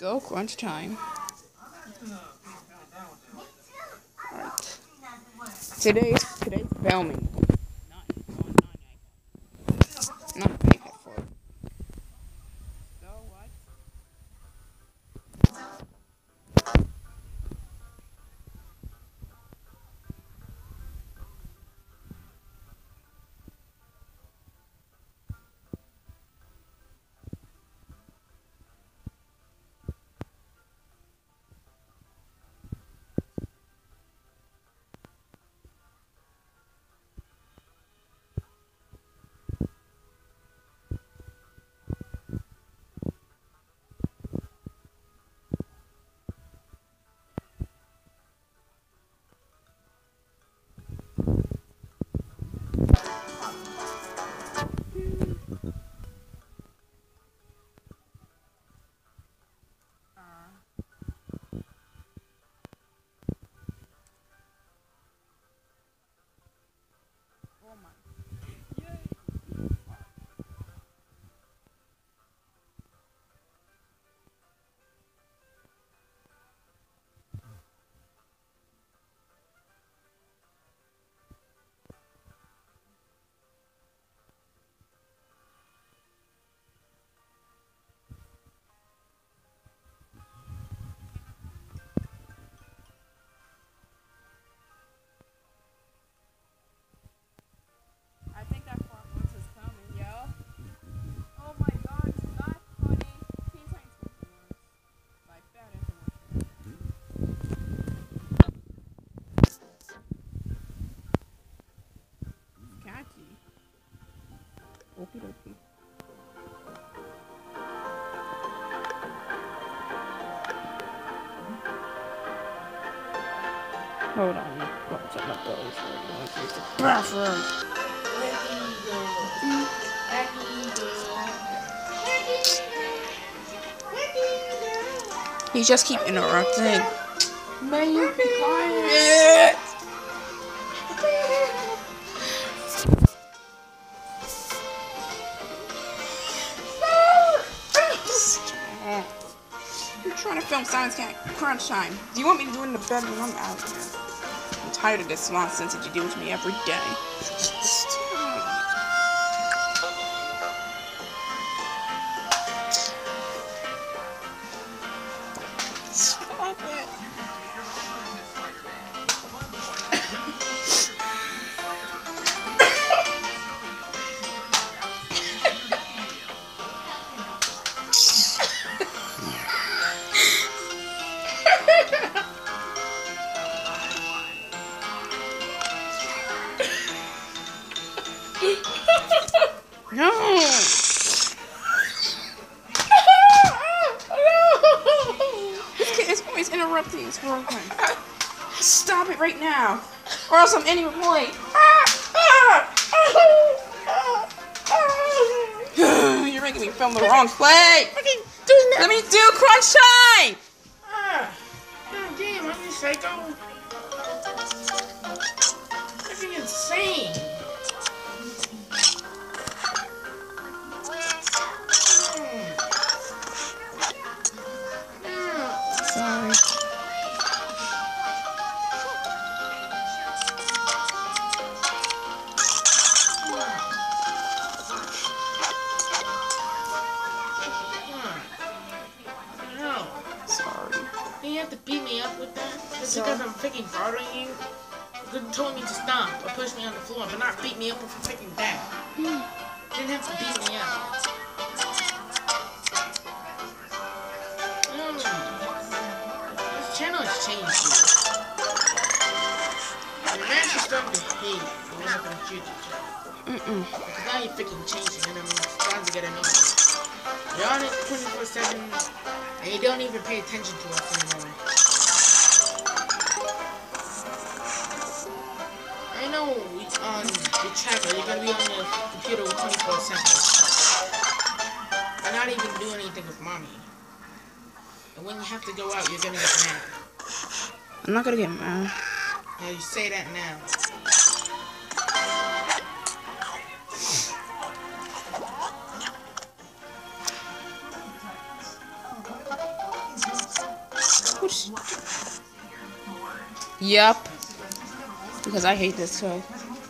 go, crunch time. Alright. Today's filming. Not iPad 4. So what? Oh my. I think that part once is coming, yo. Oh my god, it's not funny. Teen Titans Influence. Like bad information. Catchy. Okie dokie. Hold on. What's up, my boys? We're going to use the bathroom. You just keep interrupting. May you be quiet? You're trying to film Science Cat Crunch Time. Do you want me to do it in the bedroom? I'm out of here. I'm tired of this nonsense that you do to me every day. Stop it. No! This kid is always interrupting his girlfriend. Stop it right now, or else I'm ending the point. You're making me film the wrong play. Let me do crunch time. God damn, I'm just psycho. That's insane. Sorry. No. Sorry. You have to beat me up with that? Just because I'm freaking bothering you? You could have told me to stop or push me on the floor, but not beat me up with a freaking bat. You didn't have to beat me up. This channel has changed you. Your match is starting to hate the one up in the future channel. Because now you're freaking changing and I'm starting to get annoyed. You're on it 24/7 and you don't even pay attention to us anymore. I know on the tracker you're gonna be on the computer 24/7. You're not even doing anything with mommy. And when you have to go out, you're gonna get mad. I'm not gonna get mad. Now you say that now. Whoosh. Yup. Because I hate this toy.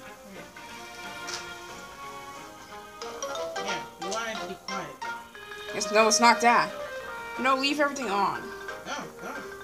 Yeah, you want it to be quiet. No, it's not that. No, leave everything on. No, no.